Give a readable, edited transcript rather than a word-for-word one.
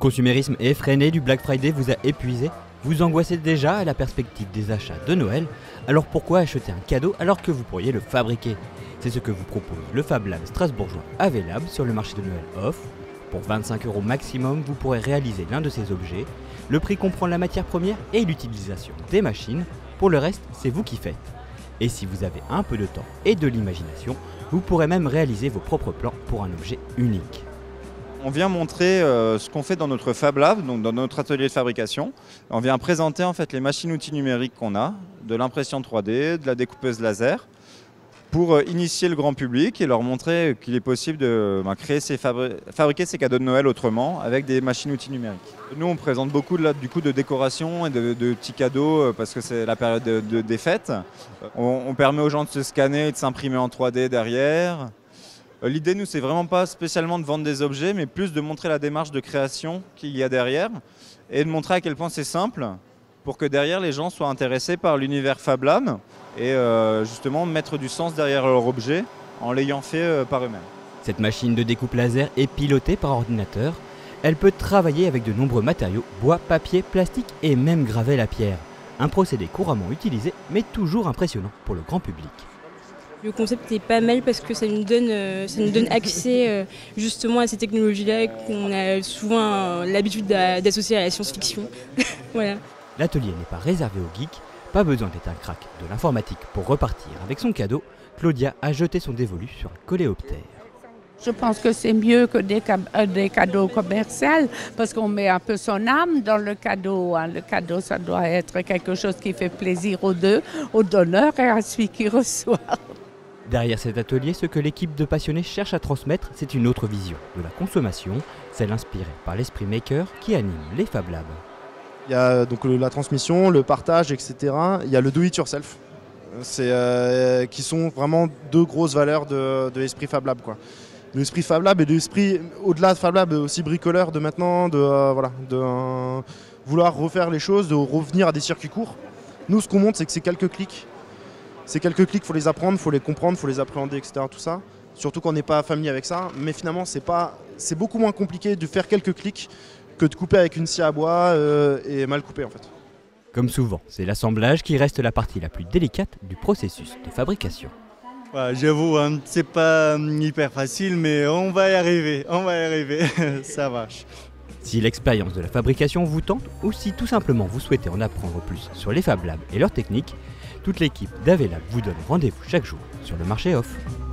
consumérisme effréné du Black Friday vous a épuisé? Vous angoissez déjà à la perspective des achats de Noël? Alors pourquoi acheter un cadeau alors que vous pourriez le fabriquer? C'est ce que vous propose le Fab Lab strasbourgeois Avelab sur le marché de Noël Off. Pour 25 € maximum, vous pourrez réaliser l'un de ces objets. Le prix comprend la matière première et l'utilisation des machines. Pour le reste, c'est vous qui faites. Et si vous avez un peu de temps et de l'imagination, vous pourrez même réaliser vos propres plans pour un objet unique. On vient montrer ce qu'on fait dans notre Fab Lab, donc dans notre atelier de fabrication. On vient présenter en fait les machines-outils numériques qu'on a, de l'impression 3D, de la découpeuse laser, pour initier le grand public et leur montrer qu'il est possible de fabriquer ses cadeaux de Noël autrement avec des machines-outils numériques. Nous, on présente beaucoup de décorations et de petits cadeaux parce que c'est la période des fêtes. On permet aux gens de se scanner et de s'imprimer en 3D derrière. L'idée, nous, c'est vraiment pas spécialement de vendre des objets, mais plus de montrer la démarche de création qu'il y a derrière et de montrer à quel point c'est simple pour que derrière les gens soient intéressés par l'univers Fab Lab et justement mettre du sens derrière leur objet en l'ayant fait par eux-mêmes. Cette machine de découpe laser est pilotée par ordinateur. Elle peut travailler avec de nombreux matériaux, bois, papier, plastique et même graver la pierre. Un procédé couramment utilisé mais toujours impressionnant pour le grand public. Le concept est pas mal parce que ça nous donne accès justement à ces technologies-là qu'on a souvent l'habitude d'associer à la science-fiction. Voilà. L'atelier n'est pas réservé aux geeks, pas besoin d'être un crack de l'informatique pour repartir avec son cadeau. Claudia a jeté son dévolu sur un coléoptère. Je pense que c'est mieux que des cadeaux commerciaux parce qu'on met un peu son âme dans le cadeau. Le cadeau, ça doit être quelque chose qui fait plaisir aux deux, au donneur et à celui qui reçoit. Derrière cet atelier, ce que l'équipe de passionnés cherche à transmettre, c'est une autre vision de la consommation, celle inspirée par l'esprit maker qui anime les Fab Labs. Il y a donc la transmission, le partage, etc. Il y a le do it yourself, qui sont vraiment deux grosses valeurs de l'esprit Fab Lab, quoi. L'esprit Fab Lab et l'esprit au-delà de Fab Lab aussi bricoleur de maintenant, de vouloir refaire les choses, de revenir à des circuits courts. Nous, ce qu'on montre, c'est que c'est quelques clics. Ces quelques clics, il faut les apprendre, il faut les comprendre, il faut les appréhender, etc. Tout ça. Surtout quand on n'est pas familier avec ça. Mais finalement, c'est beaucoup moins compliqué de faire quelques clics que de couper avec une scie à bois et mal couper en fait. Comme souvent, c'est l'assemblage qui reste la partie la plus délicate du processus de fabrication. Ouais, j'avoue, hein, c'est pas hyper facile, mais on va y arriver, ça marche. Si l'expérience de la fabrication vous tente, ou si tout simplement vous souhaitez en apprendre plus sur les Fab Labs et leurs techniques, toute l'équipe d'Avelab vous donne rendez-vous chaque jour sur le marché Off.